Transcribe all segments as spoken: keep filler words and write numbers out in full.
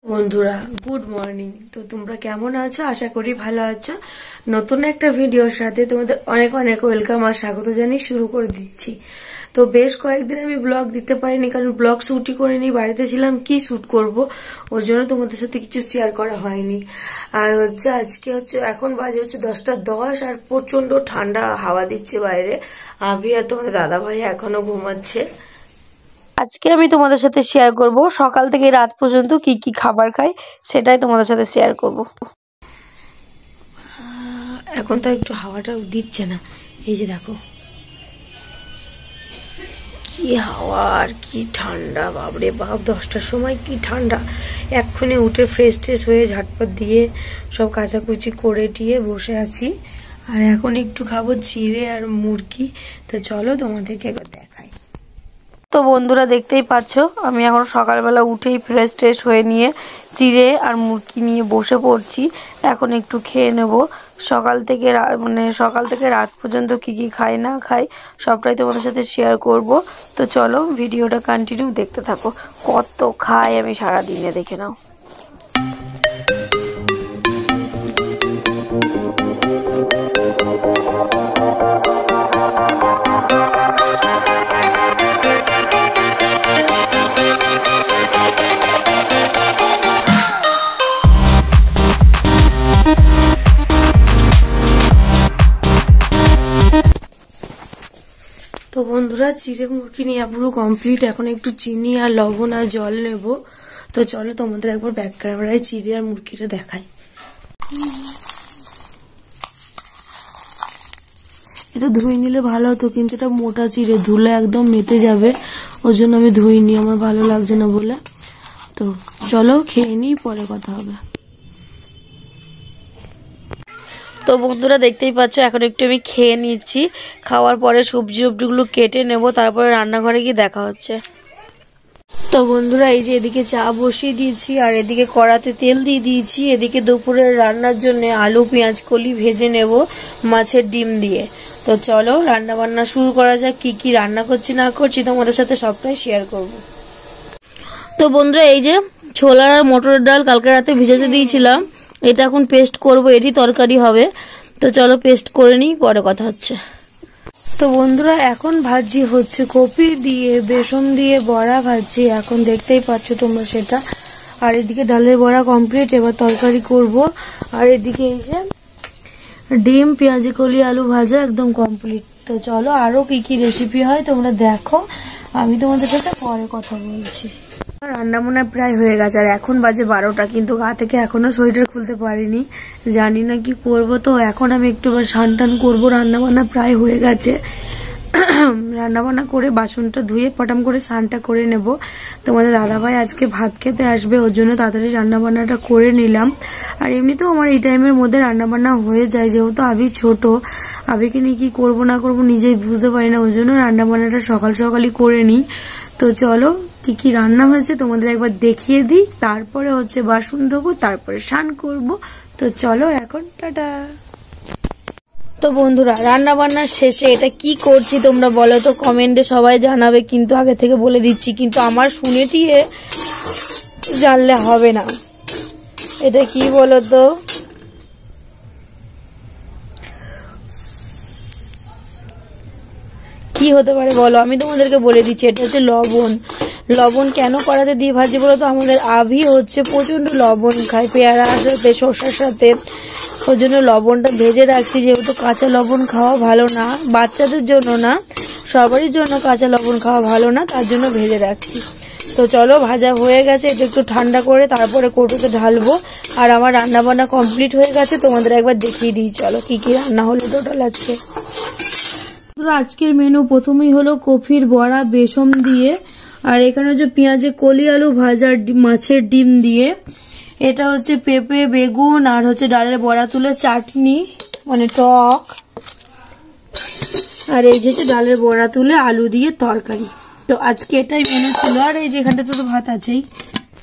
বন্ধুরা good morning. তো তোমরা কেমন আছো? আশা করি ভালো আছো। নতুন একটা ভিডিওর সাথে তোমাদের অনেক অনেক ওয়েলকাম আর স্বাগত জানিয়ে শুরু করে দিচ্ছি। তো বেশ কয়েকদিন আমি ব্লগ দিতে পারিনি, কারণ ব্লগ শুটই করিনি, বাড়িতে ছিলাম, কি শুট করব, ওর জন্য তোমাদের সাথে কিছু শেয়ার করা হয়নি। আর হচ্ছে আজকে হচ্ছে এখন বাজে হচ্ছে দশটা দশ আর প্রচন্ড ঠান্ডা হাওয়া দিচ্ছে বাইরে। আভি আর তোমাদের দাদা ভাই এখনো ঘুমাচ্ছে। আজকে আমি তোমাদের সাথে শেয়ার করব সকাল থেকে রাত পর্যন্ত কি কি খাবার খাই, সেটাই তোমাদের সাথে শেয়ার করব। এখন তো একটু হাওয়াটা দিচ্ছে না, এই যে দেখো কি হাওয়া আর কি ঠান্ডা, বাপরে বাপ, দশটার সময় কি ঠান্ডা। এক্ষুনি উঠে ফ্রেশ ট্রেশ হয়ে ঝটপট দিয়ে সব কাচাকুচি করে টিয়ে বসে আছি। আর এখন একটু খাবো চিড়ে আর মুরগি। তো চলো তোমাদেরকে একবার দেখাই। তো বন্ধুরা দেখতেই পাচ্ছ, আমি এখন সকালবেলা উঠেই ফ্রেশ ট্রেশ হয়ে নিয়ে চিড়ে আর মুরগি নিয়ে বসে পড়ছি। এখন একটু খেয়ে নেব। সকাল থেকে মানে সকাল থেকে রাত পর্যন্ত কি কি খাই না খাই সবটাই তোমাদের সাথে শেয়ার করব। তো চলো ভিডিওটা কন্টিনিউ দেখতে থাকো। কত খাই আমি সারাদিনে, দেখে নাও। তো বন্ধুরা চিড়ে মুরগি নিয়ে পুরো কমপ্লিট। এখন একটু চিনি আর লবণ আর জল নেব। তো চলো তোমাদের একবার ব্যাক ক্যামেরায় চিড়ে আর মুরগিটা দেখাই। এটা ধুয়ে নিলে ভালো হতো, কিন্তু এটা মোটা চিড়ে, ধুলে একদম মেতে যাবে, ওই জন্য আমি ধুইনি, আমার ভালো লাগছে না বলে। তো চলো খেয়ে নিই, পরে কথা হবে। তো বন্ধুরা দেখতেই পাচ্ছ, এখন একটু আমি খেয়ে নিচ্ছি। খাওয়ার পরে সবজি সবজিগুলো কেটে নেব, তারপরে রান্নাঘরে গিয়ে দেখা হচ্ছে। তো বন্ধুরা এই যে এদিকে চা বসিয়ে দিয়েছি আর এদিকে কড়াতে তেল দিয়ে দিয়েছি। এদিকে দুপুরের রান্নার জন্য আলু পেঁয়াজ কলি ভেজে নেব মাছের ডিম দিয়ে। তো চলো রান্না বান্না শুরু করা যাক। কি কি রান্না করছি না করছি তোমাদের সাথে সবটাই শেয়ার করব। তো বন্ধুরা এই যে ছোলার আর মটরের ডাল কালকে রাতে ভিজাতে দিয়েছিলাম, এটা এখন পেস্ট করব, এটি তরকারি হবে। তো চলো পেস্ট করে নিই, পরে কথা হচ্ছে। তো বন্ধুরা এখন ভাজি হচ্ছে কপি দিয়ে, বেসন দিয়ে বড়া ভাজি, এখন দেখতেই পাচ্ছ তোমরা সেটা। আর এদিকে ডালের বড়া কমপ্লিট, এবার তরকারি করব। আর এদিকে এই যে ডিম পেঁয়াজি কলি আলু ভাজা একদম কমপ্লিট। তো চলো আরো কি কি রেসিপি হয় তোমরা দেখো, আমি তোমাদের সাথে পরে কথা বলছি। রান্না বান্না প্রায় হয়ে গেছে আর এখন বাজে বারোটা, কিন্তু গা থেকে এখনো সোয়েটার খুলতে পারিনি, জানি না কি করব। তো এখন আমি একটু স্নান টান করবো, রান্না বান্না প্রায় হয়ে গেছে। রান্না বান্না করে বাসনটা ধুয়ে পটাম করে স্নানটা করে নেব। তোমাদের দাদাভাই আজকে ভাত খেতে আসবে, ওর জন্য তাড়াতাড়ি রান্না বান্নাটা করে নিলাম। আর এমনিতেও আমার এই টাইমের মধ্যে রান্না বান্না হয়ে যায়, যেহেতু আবি ছোট, আবিকে নিয়ে কি করবো না করবো নিজেই বুঝতে পারি না, ওই জন্য রান্না বান্নাটা সকাল সকালই করে নিই। তো চলো কি কি রান্না হয়েছে তোমাদের একবার দেখিয়ে দিই, তারপরে হচ্ছে বাসন ধোবো, তারপরে স্নান করব। তো চলো এখন টাটা। তো বন্ধুরা রান্না বান্নার শেষে এটা কি করছি তোমরা বলো তো, কমেন্টে সবাই জানাবে, কিন্তু আগে থেকে বলে দিচ্ছি, কিন্তু আমার শুনে দিয়ে জানলে হবে না। এটা কি বলো তো, কি হতে পারে বলো, আমি তোমাদেরকে বলে দিচ্ছি। এটা হচ্ছে লবণ। লবণ কেন কড়াতে দিয়ে ভাজি বলো তো, আমাদের আভি হচ্ছে প্রচন্ড লবণ খায়, পেয়ারার সাথে শসার সাথে, ওই জন্য লবণটা ভেজে রাখছি। যেহেতু কাঁচা লবণ খাওয়া ভালো না, বাচ্চাদের জন্য না, সবারই জন্য কাঁচা লবণ খাওয়া ভালো না, তার জন্য ভেজে রাখছি। তো চলো ভাজা হয়ে গেছে, এটা একটু ঠান্ডা করে তারপরে কৌটোতে ঢালবো। আর আমার রান্না বান্না কমপ্লিট হয়ে গেছে, তোমাদের একবার দেখিয়ে দিই চলো কি কি রান্না হলো টোটাল আজকে। আজকের মেনু প্রথমেই হলো কফির বড়া বেসন দিয়ে, আর এখানে হচ্ছে পেঁয়াজে কলি আলু ভাজা মাছের ডিম দিয়ে, এটা হচ্ছে পেঁপে বেগুন, আর হচ্ছে ডালের বড়া তুলে চাটনি মানে টক, আর এই যে ডালের বড়া তুলে আলু দিয়ে তরকারি। তো আজকে এটাই মেনু ছিল। আর এই যে এখানটাতে তো ভাত আছেই।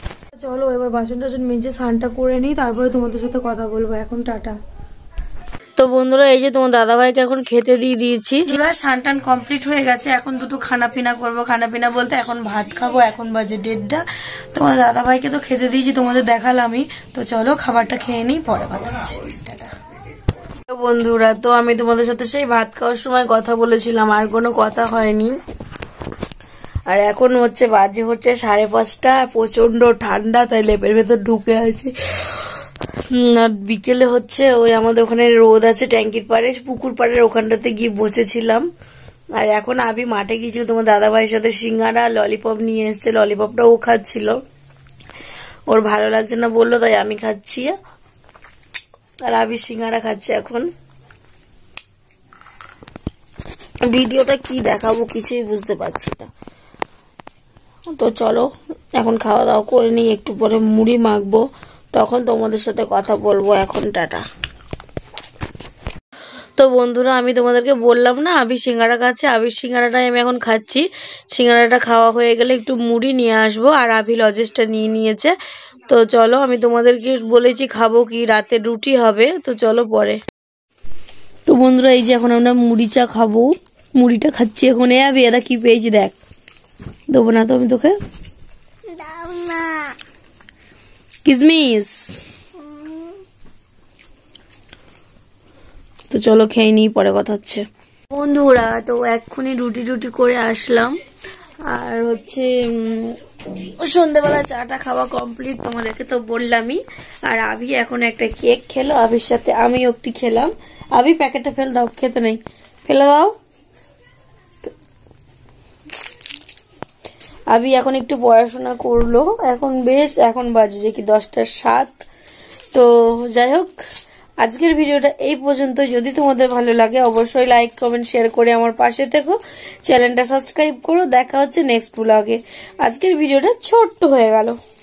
চলো এবার বাসন টাসন মেজে স্নানটা করে নিই, তারপরে তোমাদের সাথে কথা বলবো। এখন টাটা। তো বন্ধুরা এই যে তোমার দাদাভাইকে এখন খেতে দিয়ে দিয়েছি। স্নান টান কমপ্লিট হয়ে গেছে, এখন দুটো খানা পিনা করবো। খানা পিনা বলতে এখন ভাত খাবো, এখন বাজে দেড়টা। তোমার দাদাভাইকে তো খেতে দিয়েছি, তোমাদের দেখালামই। তো চলো খাবারটা খেয়ে নিই, পরে কথা হচ্ছে। বন্ধুরা তো আমি তোমাদের সাথে সেই ভাত খাওয়ার সময় কথা বলেছিলাম, আর কোনো কথা হয়নি। আর এখন হচ্ছে বাজে হচ্ছে সাড়ে পাঁচটা, প্রচন্ড ঠান্ডা, তাই লেপের ভেতর ঢুকে আছে। আর বিকেলে হচ্ছে ওই আমাদের ওখানে রোদ আছে ট্যাঙ্কির পাড়ে, পুকুর পাড়ের ওখানটাতে গিয়ে বসেছিলাম। আর এখন আবি মাঠে গিয়েছিল তোমার দাদা ভাইয়ের সাথে, সিঙ্গারা ললিপপ নিয়ে এসছে, ললিপপটা ও খাচ্ছিল, ওর ভালো লাগছে না বললো, তাই আমি খাচ্ছি। আর আবি সিঙ্গারা খাচ্ছে। এখন ভিডিওটা কি দেখাবো কিছুই বুঝতে পারছি না। তো চলো এখন খাওয়া দাওয়া করে নিই, একটু পরে মুড়ি মাখবো, তখন তোমাদের সাথে কথা বলবো। এখন টাটা। তো বন্ধুরা আমি তোমাদেরকে বললাম না আবি সিঙ্গারা খাচ্ছে, আবির সিঙ্গারাটাই আমি এখন খাচ্ছি। সিঙ্গারাটা খাওয়া হয়ে গেলে একটু মুড়ি নিয়ে আসবো, আর আবি লজেসটা নিয়ে নিয়েছে। তো চলো আমি তোমাদেরকে বলেছি খাবো কি, রাতে রুটি হবে। তো চলো পরে। তো বন্ধুরা এই যে এখন আমরা মুড়ি চা খাবো, মুড়িটা খাচ্ছি এখন। এ আবি এটা কি পেয়েছি দেখ, দেবো না তো আমি তোকে, কিসমিস। তো চলো খেয়ে নিই, পরে কথা হচ্ছে। বন্ধুরা তো এক্ষুনি রুটি রুটি করে আসলাম, আর হচ্ছে সন্ধ্যেবেলা চাটা খাওয়া কমপ্লিট, তোমাদেরকে তো বললামই। আর আবি এখন একটা কেক খেলো, আবির সাথে আমিও একটি খেলাম। আবি প্যাকেটটা ফেলে দাও, খেতে নেই, ফেলে দাও। আবি এখন একটু পড়াশোনা করলো, এখন বেশ এখন বাজে কি দশটার সাত। তো যাই হোক আজকের ভিডিওটা এই পর্যন্ত। যদি তোমাদের ভালো লাগে অবশ্যই লাইক কমেন্ট শেয়ার করে আমার পাশে থেকো, চ্যানেলটা সাবস্ক্রাইব করো। দেখা হচ্ছে নেক্সট ব্লগে। আজকের ভিডিওটা ছোট্ট হয়ে গেল।